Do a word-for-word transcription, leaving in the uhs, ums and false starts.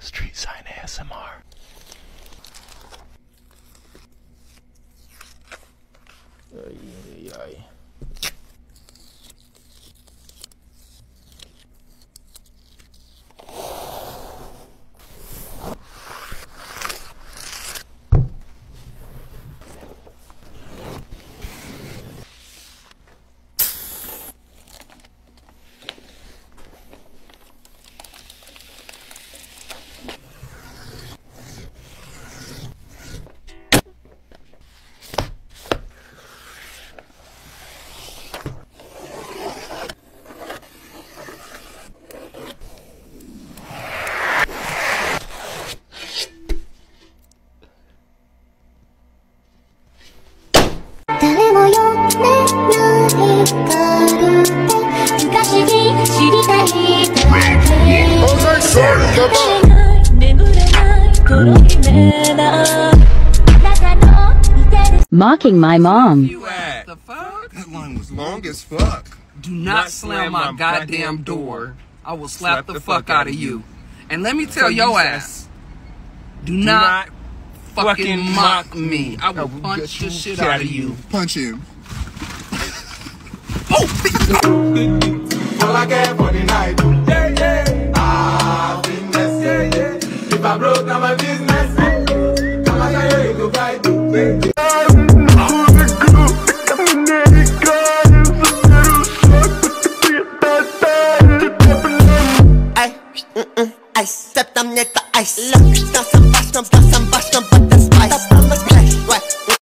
Street Sign A S M R. Ay, ay, ay. Mocking my mom. You at? The fuck? That line was long as fuck. Do not slam my goddamn door. I will slap the fuck out of you. And let me tell your ass, do not fucking mock me. I will punch the shit out of you. Punch him. All I care for the night. Yeah, yeah. Ah, business. Yeah, yeah. If I broke down my business, I'm gonna show you to fight.